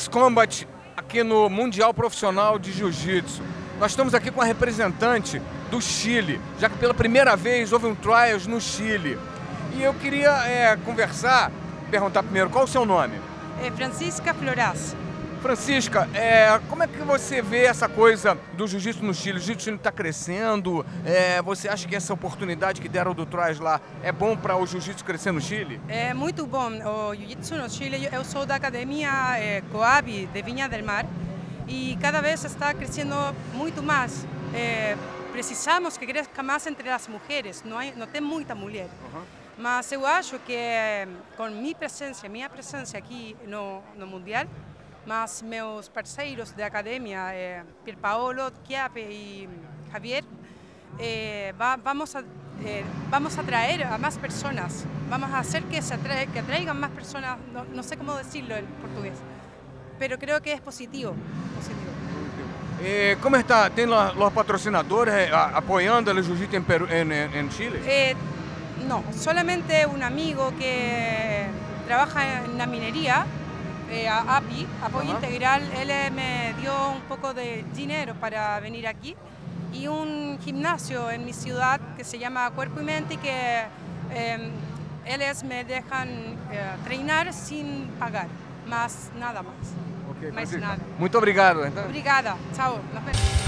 Trials Combat aqui no Mundial Profissional de Jiu-Jitsu. Nós estamos aqui com a representante do Chile, já que pela primeira vez houve um Trials no Chile. E eu queria perguntar primeiro, qual o seu nome? Francisca Floraz. Francisca, como é que você vê essa coisa do jiu-jitsu no Chile? O jiu-jitsu está crescendo, você acha que essa oportunidade que deram do Trials lá é bom para o jiu-jitsu crescer no Chile? É muito bom o jiu-jitsu no Chile. Eu sou da academia Coab de Viña del Mar e cada vez está crescendo muito mais. Precisamos que cresça mais entre as mulheres, não tem muita mulher. Mas eu acho que com minha presença aqui no Mundial, mas meus parceiros de academia, Pierpaolo, Chiappe e Javier, vamos a atraer a más personas, vamos a hacer que atraigan más personas, no sé cómo decirlo en portugués, pero creo que es positivo. ¿Cómo está? ¿Tienen los patrocinadores apoyando el jiu-jitsu en Chile? No, solamente un amigo que trabaja en la minería, API, Apoyo Integral, él me dio un poco de dinero para venir aquí y un gimnasio en mi ciudad que se llama Cuerpo y Mente y que me dejan treinar sin pagar, más nada más. Okay, mais nada. Muito obrigado. Então. Obrigada, tchau.